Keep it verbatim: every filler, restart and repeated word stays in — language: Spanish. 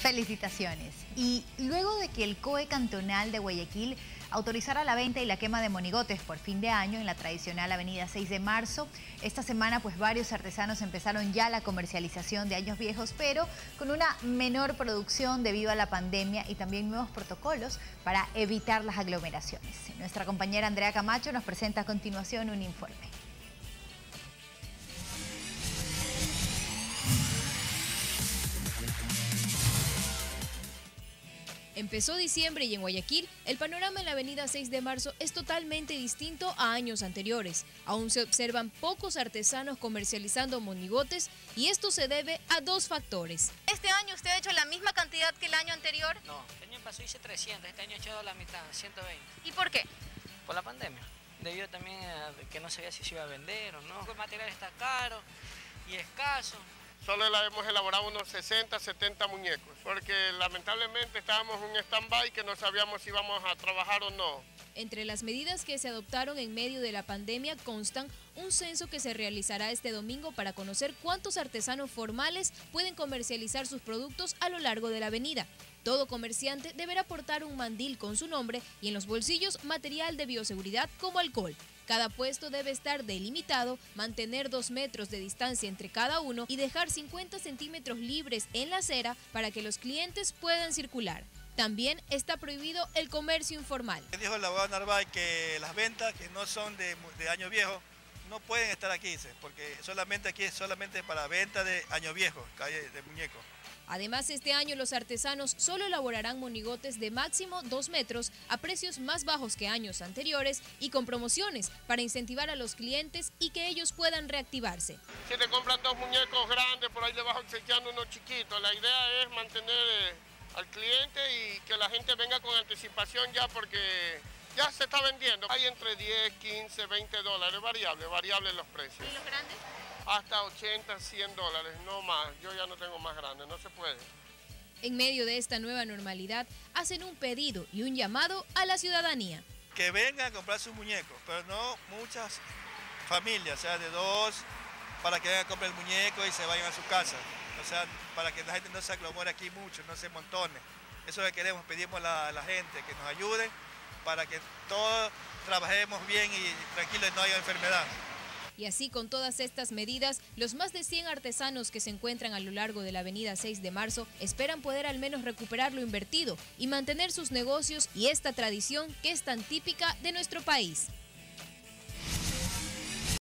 Felicitaciones. Y luego de que el C O E cantonal de Guayaquil autorizara la venta y la quema de monigotes por fin de año en la tradicional avenida seis de marzo, esta semana pues varios artesanos empezaron ya la comercialización de años viejos, pero con una menor producción debido a la pandemia y también nuevos protocolos para evitar las aglomeraciones. Nuestra compañera Andrea Camacho nos presenta a continuación un informe. Empezó diciembre y en Guayaquil el panorama en la avenida seis de marzo es totalmente distinto a años anteriores. Aún se observan pocos artesanos comercializando monigotes y esto se debe a dos factores. ¿Este año usted ha hecho la misma cantidad que el año anterior? No, el año pasado hice trescientos, este año he hecho la mitad, ciento veinte. ¿Y por qué? Por la pandemia, debido también a que no sabía si se iba a vender o no. El material está caro y escaso. Solo la hemos elaborado unos sesenta, setenta muñecos, porque lamentablemente estábamos en un stand-by que no sabíamos si íbamos a trabajar o no. Entre las medidas que se adoptaron en medio de la pandemia constan un censo que se realizará este domingo para conocer cuántos artesanos formales pueden comercializar sus productos a lo largo de la avenida. Todo comerciante deberá portar un mandil con su nombre y en los bolsillos material de bioseguridad como alcohol. Cada puesto debe estar delimitado, mantener dos metros de distancia entre cada uno y dejar cincuenta centímetros libres en la acera para que los clientes puedan circular. También está prohibido el comercio informal. Dijo el abogado Narváez que las ventas que no son de, de año viejo no pueden estar aquí, porque solamente aquí es solamente para venta de año viejo, calle de muñecos. Además, este año los artesanos solo elaborarán monigotes de máximo dos metros a precios más bajos que años anteriores y con promociones para incentivar a los clientes y que ellos puedan reactivarse. Si te compran dos muñecos grandes, por ahí le vas obsequiando unos chiquitos. La idea es mantener eh, al cliente y que la gente venga con anticipación ya porque ya se está vendiendo. Hay entre diez, quince, veinte dólares, variable, variable los precios. ¿Y los grandes? Hasta ochenta, cien dólares, no más. Yo ya no tengo más grandes, no se puede. En medio de esta nueva normalidad, hacen un pedido y un llamado a la ciudadanía. Que vengan a comprar sus muñecos, pero no muchas familias, o sea, de dos, para que vengan a comprar el muñeco y se vayan a su casa. O sea, para que la gente no se aglomore aquí mucho, no se montone. Eso es lo que queremos, pedimos a la, a la gente que nos ayuden para que todos trabajemos bien y tranquilos y no haya enfermedad. Y así, con todas estas medidas, los más de cien artesanos que se encuentran a lo largo de la avenida seis de marzo esperan poder al menos recuperar lo invertido y mantener sus negocios y esta tradición que es tan típica de nuestro país.